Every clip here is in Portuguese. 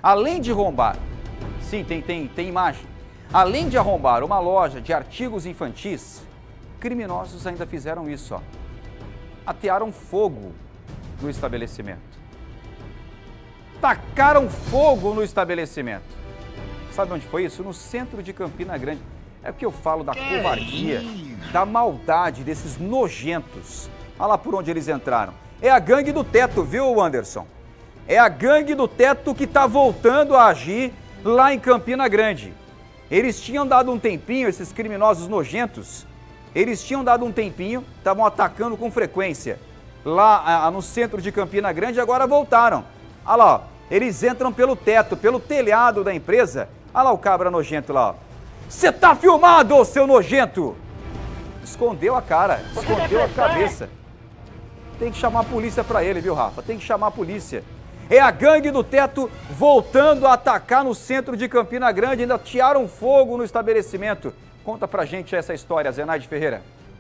Além de arrombar, sim, tem imagem. Além de arrombar uma loja de artigos infantis, criminosos ainda fizeram isso, ó. Atearam fogo no estabelecimento. Tacaram fogo no estabelecimento. Sabe onde foi isso? No centro de Campina Grande. É o que eu falo da covardia, da maldade desses nojentos. Olha lá por onde eles entraram. É a gangue do teto, viu, Anderson? É a gangue do teto que está voltando a agir lá em Campina Grande. Eles tinham dado um tempinho, esses criminosos nojentos, eles tinham dado um tempinho, estavam atacando com frequência lá no centro de Campina Grande e agora voltaram. Olha lá, ó, eles entram pelo teto, pelo telhado da empresa. Olha lá o cabra nojento lá, ó. Você tá filmado, ô seu nojento! Escondeu a cara, escondeu a cabeça. Tem que chamar a polícia pra ele, viu, Rafa? Tem que chamar a polícia. É a gangue do teto voltando a atacar no centro de Campina Grande, ainda atearam fogo no estabelecimento. Conta pra gente essa história, Zenaide Ferreira.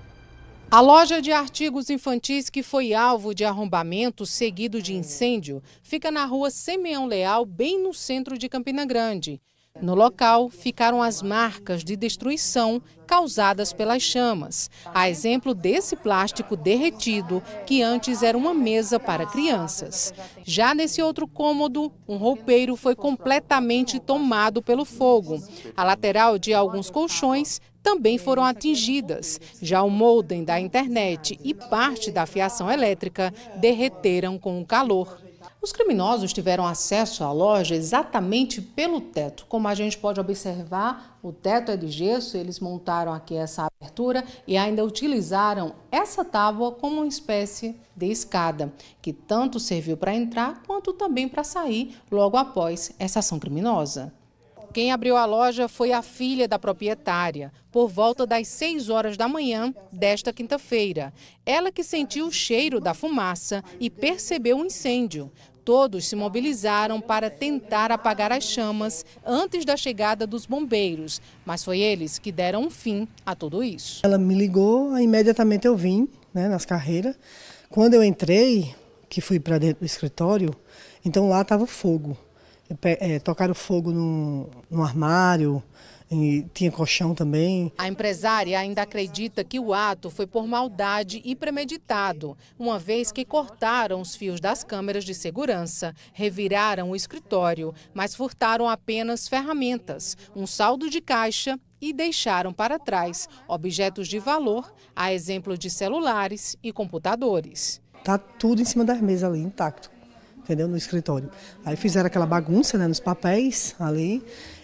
A loja de artigos infantis que foi alvo de arrombamento seguido de incêndio fica na rua Simeão Leal, bem no centro de Campina Grande. No local ficaram as marcas de destruição causadas pelas chamas, a exemplo desse plástico derretido que antes era uma mesa para crianças. Já nesse outro cômodo, um roupeiro foi completamente tomado pelo fogo. A lateral de alguns colchões também foram atingidas. Já o modem da internet e parte da fiação elétrica derreteram com o calor. Os criminosos tiveram acesso à loja exatamente pelo teto. Como a gente pode observar, o teto é de gesso, eles montaram aqui essa abertura e ainda utilizaram essa tábua como uma espécie de escada, que tanto serviu para entrar quanto também para sair logo após essa ação criminosa. Quem abriu a loja foi a filha da proprietária, por volta das 6 horas da manhã desta quinta-feira. Ela que sentiu o cheiro da fumaça e percebeu o incêndio. Todos se mobilizaram para tentar apagar as chamas antes da chegada dos bombeiros, mas foi eles que deram um fim a tudo isso. Ela me ligou, imediatamente eu vim, nas carreiras. Quando eu entrei, que fui para dentro do escritório, então lá estava fogo. Tocaram fogo no armário, e tinha colchão também. A empresária ainda acredita que o ato foi por maldade e premeditado, uma vez que cortaram os fios das câmeras de segurança, reviraram o escritório, mas furtaram apenas ferramentas, um saldo de caixa e deixaram para trás objetos de valor, a exemplo de celulares e computadores. Tá tudo em cima das mesas ali, intacto. Entendeu? No escritório. Aí fizeram aquela bagunça, nos papéis ali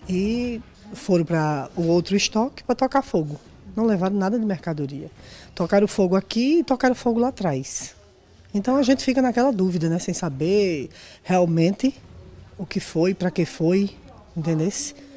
e foram para o outro estoque para tocar fogo. Não levaram nada de mercadoria. Tocaram fogo aqui e tocaram fogo lá atrás. Então a gente fica naquela dúvida, sem saber realmente o que foi, para que foi, entendeu?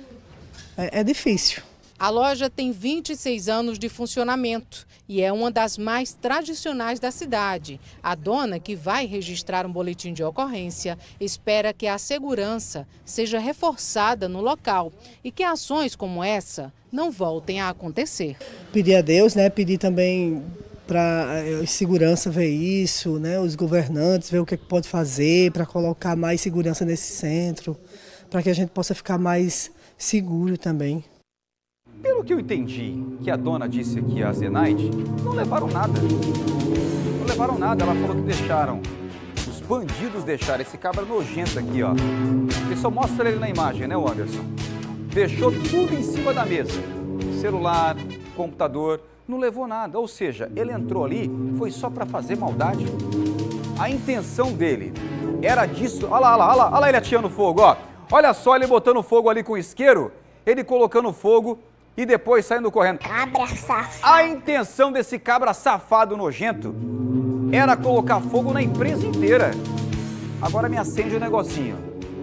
É difícil. A loja tem 26 anos de funcionamento e é uma das mais tradicionais da cidade. A dona, que vai registrar um boletim de ocorrência, espera que a segurança seja reforçada no local e que ações como essa não voltem a acontecer. Pedir a Deus, pedir também para a segurança ver isso, os governantes ver o que pode fazer para colocar mais segurança nesse centro, para que a gente possa ficar mais seguro também. Pelo que eu entendi, que a dona disse aqui, a Zenaide, não levaram nada. Não levaram nada, ela falou que deixaram. Os bandidos deixaram esse cabra nojento aqui, ó. Ele só mostra ele na imagem, né, Anderson? Deixou tudo em cima da mesa. Celular, computador, não levou nada. Ou seja, ele entrou ali, foi só para fazer maldade. A intenção dele era disso. Olha lá ele atirando fogo, ó. Olha só ele botando fogo ali com o isqueiro, ele colocando fogo e depois saindo correndo. Cabra safado. A intenção desse cabra safado nojento era colocar fogo na empresa inteira. Agora me acende um negocinho.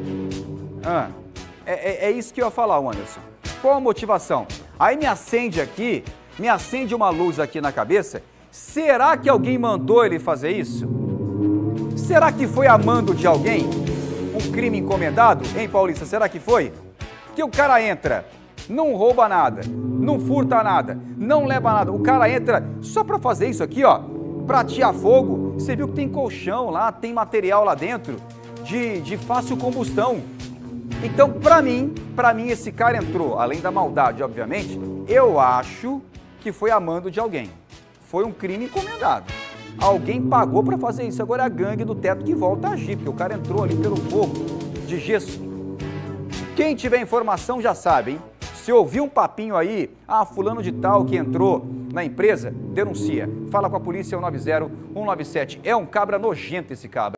É isso que eu ia falar, Anderson. Qual a motivação? Aí me acende aqui, me acende uma luz aqui na cabeça. Será que alguém mandou ele fazer isso? Será que foi a mando de alguém? Um crime encomendado? Hein, Paulista? Será que foi? Que o cara entra, não rouba nada, não furta nada, não leva nada. O cara entra só para fazer isso aqui, ó, para atear fogo. Você viu que tem colchão lá, tem material lá dentro de fácil combustão. Então, para mim, esse cara entrou, além da maldade, obviamente, eu acho que foi a mando de alguém. Foi um crime encomendado. Alguém pagou para fazer isso. Agora é a gangue do teto que volta a agir, porque o cara entrou ali pelo fogo de gesso. Quem tiver informação já sabe, hein? Se ouvir um papinho aí, fulano de tal que entrou na empresa, denuncia. Fala com a polícia 190 197. É um cabra nojento esse cabra.